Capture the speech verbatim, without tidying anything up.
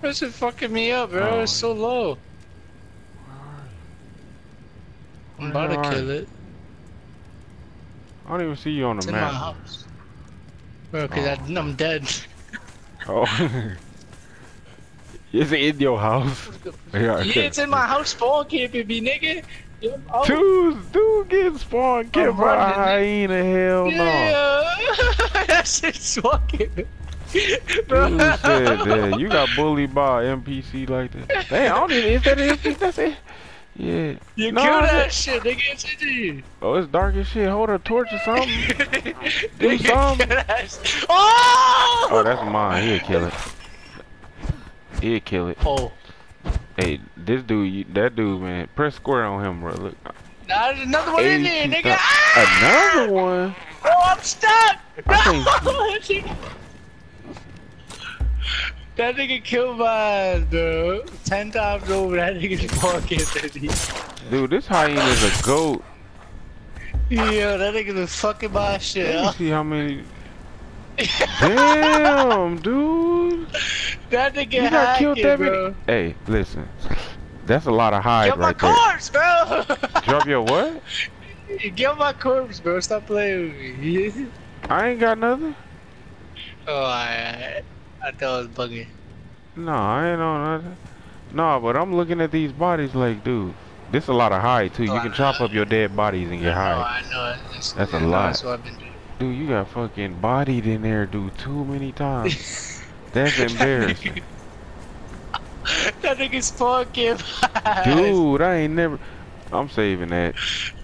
This is fucking me up, bro. Oh, It's so low. I'm about to kill it. I don't even see you on the It's in map. my house. Bro, cause Oh. I, I'm dead. Oh. Is it in your house? Yeah, it's in my house spawn camping me, nigga. Yo, oh. Dude, dude getting spawned killed by a hyena, hell no. Yeah, that shit's fucking. Bro. Dude said that. You got bullied by an N P C like that. Damn, I don't even, is that an N P C? That's it? Yeah. You no, kill that that shit, nigga, it's in you. Oh, it's dark as shit. Hold a torch or something. Do Nigga, something. that oh! Oh, that's mine. He'll kill it. He'll kill it. Oh. Hey, this dude, you, that dude, man, press square on him, bro. Look. Nah, there's another one in there, nigga. Ah! Another one? Oh, I'm stuck! I No! That nigga killed my ass, bro. Ten times over, that nigga's fucking baby. Dude, this hyena is a goat. Yo, that nigga's a fucking my shit. Let me see how many. Damn, dude. That nigga You got hacking, killed that bro. many. Hey, listen. That's a lot of hide Get my right there. corpse, bro! Drop your what? Get my corpse, bro. Stop playing with me. I ain't got nothing. Oh, I, I thought I was bugging. No, I ain't on nothing. No, but I'm looking at these bodies like, dude, this a lot of hide too. Oh, you can chop up your dead bodies and get Oh, hide. I know. It's, That's a I know, lot. That's what I've been doing. Dude, you got fucking bodied in there, dude, too many times. That's embarrassing. That nigga's fucking. Dude, I ain't never. I'm saving that.